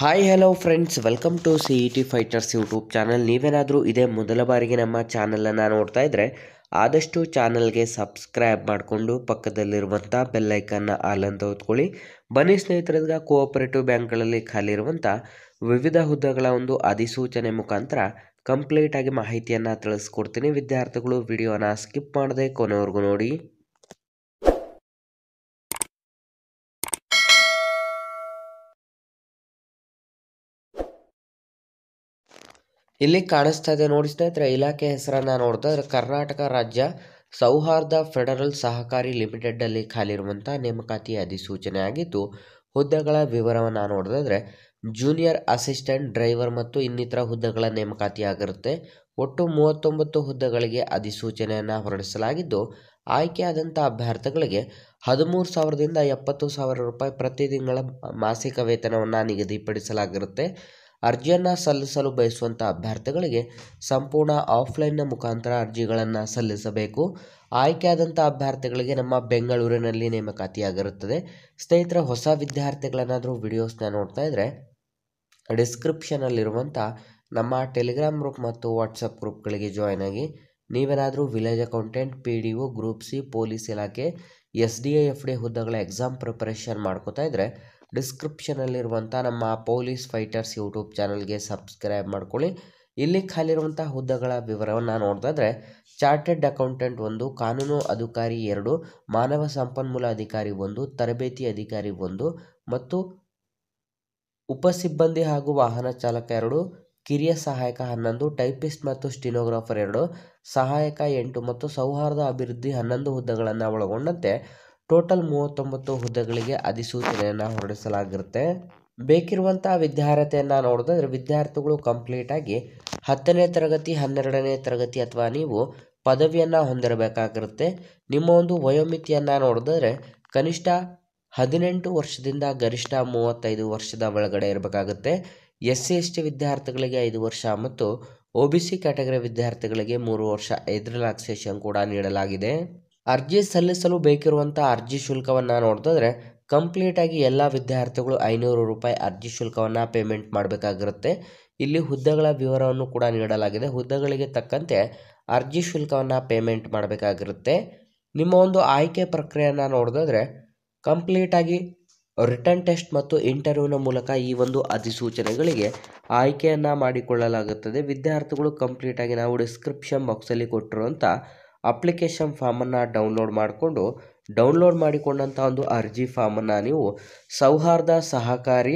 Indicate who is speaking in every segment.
Speaker 1: Hi hello friends, welcome to C E T fighters YouTube channel. ನೀವೇನಾದರೂ ಇದೇ ಮೊದಲ ಬಾರಿಗೆ ನಮ್ಮ ಚಾನಲನ್ನು ನೋಡ್ತಾ ಇದ್ದರೆ ಆದಷ್ಟು ಚಾನಲ್ಗೆ ಸಬ್ಸ್ಕ್ರೈಬ್ ಮಾಡಿಕೊಂಡು ಪಕ್ಕದಲ್ಲಿರುವಂಥ ಬೆಲ್ಲೈಕನ್ನ ಆಲ್ ಅಂತ ಹೊತ್ಕೊಳ್ಳಿ. ಬನ್ನಿ ಸ್ನೇಹಿತರಿಗೆ, ಕೋಆಪರೇಟಿವ್ ಬ್ಯಾಂಕ್ಗಳಲ್ಲಿ ಖಾಲಿ ಇರುವಂಥ ವಿವಿಧ ಹುದ್ದೆಗಳ ಒಂದು ಅಧಿಸೂಚನೆ ಮುಖಾಂತರ ಕಂಪ್ಲೀಟಾಗಿ ಮಾಹಿತಿಯನ್ನು ತಿಳಿಸ್ಕೊಡ್ತೀನಿ. ವಿದ್ಯಾರ್ಥಿಗಳು ವಿಡಿಯೋನ ಸ್ಕಿಪ್ ಮಾಡದೆ ಕೊನೆವರೆಗೂ ನೋಡಿ. ಇಲ್ಲಿ ಕಾಣಿಸ್ತಾ ಇದೆ ನೋಡಿ ಸ್ನೇಹಿತರೆ, ಇಲಾಖೆ ಹೆಸರನ್ನು ನೋಡಿದ್ರೆ ಕರ್ನಾಟಕ ರಾಜ್ಯ ಸೌಹಾರ್ದ ಫೆಡರಲ್ ಸಹಕಾರಿ ಲಿಮಿಟೆಡ್ ಅಲ್ಲಿ ಖಾಲಿ ಇರುವಂಥ ನೇಮಕಾತಿ ಅಧಿಸೂಚನೆ ಆಗಿದ್ದು, ಹುದ್ದೆಗಳ ವಿವರವನ್ನು ನೋಡಿದ್ರೆ ಜೂನಿಯರ್ ಅಸಿಸ್ಟೆಂಟ್ ಡ್ರೈವರ್ ಮತ್ತು ಇನ್ನಿತರ ಹುದ್ದೆಗಳ ನೇಮಕಾತಿ ಆಗಿರುತ್ತೆ. ಒಟ್ಟು 39 ಹುದ್ದೆಗಳಿಗೆ ಅಧಿಸೂಚನೆಯನ್ನು ಹೊರಡಿಸಲಾಗಿದ್ದು, ಆಯ್ಕೆಯಾದಂಥ ಅಭ್ಯರ್ಥಿಗಳಿಗೆ 13,000ದಿಂದ 70,000 ರೂಪಾಯಿ ಪ್ರತಿ ತಿಂಗಳ ಮಾಸಿಕ ವೇತನವನ್ನು ನಿಗದಿಪಡಿಸಲಾಗಿರುತ್ತೆ. ಅರ್ಜಿಯನ್ನು ಸಲ್ಲಿಸಲು ಬಯಸುವಂಥ ಅಭ್ಯರ್ಥಿಗಳಿಗೆ ಸಂಪೂರ್ಣ ಆಫ್ಲೈನ್ನ ಮುಖಾಂತರ ಅರ್ಜಿಗಳನ್ನು ಸಲ್ಲಿಸಬೇಕು. ಆಯ್ಕೆಯಾದಂಥ ಅಭ್ಯರ್ಥಿಗಳಿಗೆ ನಮ್ಮ ಬೆಂಗಳೂರಿನಲ್ಲಿ ನೇಮಕಾತಿಯಾಗಿರುತ್ತದೆ. ಸ್ನೇಹಿತರೆ, ಹೊಸ ವಿದ್ಯಾರ್ಥಿಗಳೇನಾದರೂ ವಿಡಿಯೋಸ್ನ ನೋಡ್ತಾ ಇದ್ದರೆ ಡಿಸ್ಕ್ರಿಪ್ಷನಲ್ಲಿರುವಂಥ ನಮ್ಮ ಟೆಲಿಗ್ರಾಮ್ ಗ್ರೂಪ್ ಮತ್ತು ವಾಟ್ಸಪ್ ಗ್ರೂಪ್ಗಳಿಗೆ ಜಾಯ್ನ್ ಆಗಿ. ನೀವೇನಾದರೂ village accountant, PDO, group C, police ಇಲಾಖೆ, SDA, FD ಹುದ್ದೆಗಳ ಎಕ್ಸಾಮ್ ಪ್ರಿಪರೇಷನ್ ಮಾಡ್ಕೋತಾ ಇದ್ದರೆ ಡಿಸ್ಕ್ರಿಪ್ಷನಲ್ಲಿರುವಂಥ ನಮ್ಮ ಪೊಲೀಸ್ ಫೈಟರ್ಸ್ ಯೂಟ್ಯೂಬ್ ಚಾನಲ್ಗೆ ಸಬ್ಸ್ಕ್ರೈಬ್ ಮಾಡ್ಕೊಳ್ಳಿ. ಇಲ್ಲಿ ಖಾಲಿರುವಂಥ ಹುದ್ದೆಗಳ ವಿವರವನ್ನು ನೋಡಿದ್ರೆ ಚಾರ್ಟೆಡ್ ಅಕೌಂಟೆಂಟ್ 1, ಕಾನೂನು ಅಧಿಕಾರಿ 2, ಮಾನವ ಸಂಪನ್ಮೂಲ ಅಧಿಕಾರಿ 1, ತರಬೇತಿ ಅಧಿಕಾರಿ 1 ಮತ್ತು ಉಪಸಿಬ್ಬಂದಿ ಹಾಗೂ ವಾಹನ ಚಾಲಕ 2, ಕಿರಿಯ ಸಹಾಯಕ 11, ಟೈಪಿಸ್ಟ್ ಮತ್ತು ಸ್ಟಿನೋಗ್ರಾಫರ್ 2, ಸಹಾಯಕ 8 ಮತ್ತು ಸೌಹಾರ್ದ ಅಭಿವೃದ್ಧಿ 11 ಹುದ್ದೆಗಳನ್ನು ಒಳಗೊಂಡಂತೆ ಟೋಟಲ್ 39 ಹುದ್ದೆಗಳಿಗೆ ಅಧಿಸೂಚನೆಯನ್ನು ಹೊರಡಿಸಲಾಗಿರುತ್ತೆ. ಬೇಕಿರುವಂಥ ವಿದ್ಯಾರ್ಹತೆಯನ್ನು ನೋಡಿದ್ರೆ ವಿದ್ಯಾರ್ಥಿಗಳು ಕಂಪ್ಲೀಟಾಗಿ 10ನೇ ತರಗತಿ, 12ನೇ ತರಗತಿ ಅಥವಾ ನೀವು ಪದವಿಯನ್ನು ಹೊಂದಿರಬೇಕಾಗಿರುತ್ತೆ. ನಿಮ್ಮ ಒಂದು ವಯೋಮಿತಿಯನ್ನು ನೋಡಿದ್ರೆ ಕನಿಷ್ಠ 18 ವರ್ಷದಿಂದ ಗರಿಷ್ಠ 35 ವರ್ಷದ ಒಳಗಡೆ ಇರಬೇಕಾಗುತ್ತೆ. SC/ST ವಿದ್ಯಾರ್ಥಿಗಳಿಗೆ 5 ವರ್ಷ ಮತ್ತು OBC ಕ್ಯಾಟಗರಿ ವಿದ್ಯಾರ್ಥಿಗಳಿಗೆ 3 ವರ್ಷ ಏಜ್ ರಿಲ್ಯಾಕ್ಸೇಷನ್ ಕೂಡ ನೀಡಲಾಗಿದೆ. ಅರ್ಜಿ ಸಲ್ಲಿಸಲು ಬೇಕಿರುವಂಥ ಅರ್ಜಿ ಶುಲ್ಕವನ್ನು ನೋಡಿದ್ರೆ ಕಂಪ್ಲೀಟಾಗಿ ಎಲ್ಲ ವಿದ್ಯಾರ್ಥಿಗಳು 500 ರೂಪಾಯಿ ಅರ್ಜಿ ಶುಲ್ಕವನ್ನು ಪೇಮೆಂಟ್ ಮಾಡಬೇಕಾಗಿರುತ್ತೆ. ಇಲ್ಲಿ ಹುದ್ದೆಗಳ ವಿವರವನ್ನು ಕೂಡ ನೀಡಲಾಗಿದೆ. ಹುದ್ದೆಗಳಿಗೆ ತಕ್ಕಂತೆ ಅರ್ಜಿ ಶುಲ್ಕವನ್ನು ಪೇಮೆಂಟ್ ಮಾಡಬೇಕಾಗಿರುತ್ತೆ. ನಿಮ್ಮ ಒಂದು ಆಯ್ಕೆ ಪ್ರಕ್ರಿಯೆಯನ್ನು ನೋಡಿದ್ರೆ ಕಂಪ್ಲೀಟಾಗಿ ರಿಟರ್ನ್ ಟೆಸ್ಟ್ ಮತ್ತು ಇಂಟರ್ವ್ಯೂನ ಮೂಲಕ ಈ ಒಂದು ಅಧಿಸೂಚನೆಗಳಿಗೆ ಆಯ್ಕೆಯನ್ನು ಮಾಡಿಕೊಳ್ಳಲಾಗುತ್ತದೆ. ವಿದ್ಯಾರ್ಥಿಗಳು ಕಂಪ್ಲೀಟಾಗಿ ನಾವು ಡಿಸ್ಕ್ರಿಪ್ಷನ್ ಬಾಕ್ಸಲ್ಲಿ ಕೊಟ್ಟಿರುವಂಥ ಅಪ್ಲಿಕೇಶನ್ ಫಾರ್ಮನ್ನು ಡೌನ್ಲೋಡ್ ಮಾಡಿಕೊಂಡಂಥ ಒಂದು ಅರ್ಜಿ ಫಾರ್ಮನ್ನು ನೀವು ಸೌಹಾರ್ದ ಸಹಕಾರಿ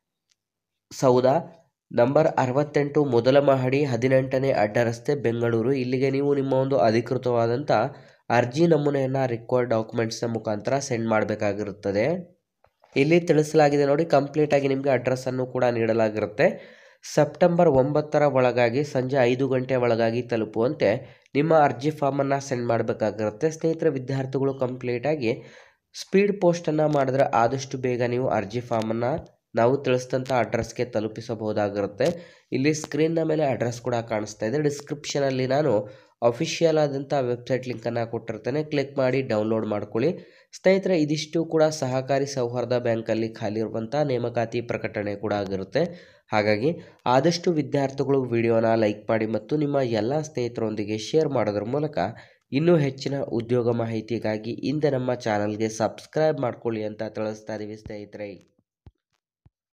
Speaker 1: ಸೌಧ ನಂಬರ್ 68 ಮೊದಲ ಮಹಡಿ 18ನೇ ಅಡ್ಡ ರಸ್ತೆ ಬೆಂಗಳೂರು, ಇಲ್ಲಿಗೆ ನೀವು ನಿಮ್ಮ ಒಂದು ಅಧಿಕೃತವಾದಂಥ ಅರ್ಜಿ ನಮೂನೆಯನ್ನು ರಿಕ್ವೈರ್ಡ್ ಡಾಕ್ಯುಮೆಂಟ್ಸ್ನ ಮುಖಾಂತರ ಸೆಂಡ್ ಮಾಡಬೇಕಾಗಿರುತ್ತದೆ. ಇಲ್ಲಿ ತಿಳಿಸಲಾಗಿದೆ ನೋಡಿ, ಕಂಪ್ಲೀಟಾಗಿ ನಿಮಗೆ ಅಡ್ರೆಸ್ಸನ್ನು ಕೂಡ ನೀಡಲಾಗಿರುತ್ತೆ. ಸೆಪ್ಟೆಂಬರ್ 9ರ ಒಳಗಾಗಿ ಸಂಜೆ 5 ಗಂಟೆ ಒಳಗಾಗಿ ತಲುಪುವಂತೆ ನಿಮ್ಮ ಅರ್ಜಿ ಫಾರ್ಮನ್ನು ಸೆಂಡ್ ಮಾಡಬೇಕಾಗಿರುತ್ತೆ. ಸ್ನೇಹಿತರೆ, ವಿದ್ಯಾರ್ಥಿಗಳು ಕಂಪ್ಲೀಟಾಗಿ ಸ್ಪೀಡ್ ಪೋಸ್ಟನ್ನು ಮಾಡಿದ್ರೆ ಆದಷ್ಟು ಬೇಗ ನೀವು ಅರ್ಜಿ ಫಾರ್ಮನ್ನು ನಾವು ತಿಳಿಸಿದಂಥ ಅಡ್ರೆಸ್ಗೆ ತಲುಪಿಸಬಹುದಾಗಿರುತ್ತೆ. ಇಲ್ಲಿ ಸ್ಕ್ರೀನ್ನ ಮೇಲೆ ಅಡ್ರೆಸ್ ಕೂಡ ಕಾಣಿಸ್ತಾ ಇದೆ. ಡಿಸ್ಕ್ರಿಪ್ಷನಲ್ಲಿ ನಾನು ಅಫಿಷಿಯಲ್ ಆದಂಥ ವೆಬ್ಸೈಟ್ ಲಿಂಕನ್ನು ಕೊಟ್ಟಿರ್ತೇನೆ, ಕ್ಲಿಕ್ ಮಾಡಿ ಡೌನ್ಲೋಡ್ ಮಾಡ್ಕೊಳ್ಳಿ. ಸ್ನೇಹಿತರೆ, ಇದಿಷ್ಟು ಕೂಡ ಸಹಕಾರಿ ಸೌಹಾರ್ದ ಬ್ಯಾಂಕಲ್ಲಿ ಖಾಲಿ ಇರುವಂಥ ನೇಮಕಾತಿ ಪ್ರಕಟಣೆ ಕೂಡ ಆಗಿರುತ್ತೆ. ಹಾಗಾಗಿ ಆದಷ್ಟು ವಿದ್ಯಾರ್ಥಿಗಳು ವಿಡಿಯೋನ ಲೈಕ್ ಮಾಡಿ ಮತ್ತು ನಿಮ್ಮ ಎಲ್ಲ ಸ್ನೇಹಿತರೊಂದಿಗೆ ಶೇರ್ ಮಾಡೋದ್ರ ಮೂಲಕ ಇನ್ನೂ ಹೆಚ್ಚಿನ ಉದ್ಯೋಗ ಮಾಹಿತಿಗಾಗಿ ಹಿಂದೆ ನಮ್ಮ ಚಾನಲ್ಗೆ ಸಬ್ಸ್ಕ್ರೈಬ್ ಮಾಡ್ಕೊಳ್ಳಿ ಅಂತ ತಿಳಿಸ್ತಾ ಇದ್ದೀವಿ ಸ್ನೇಹಿತರೆ.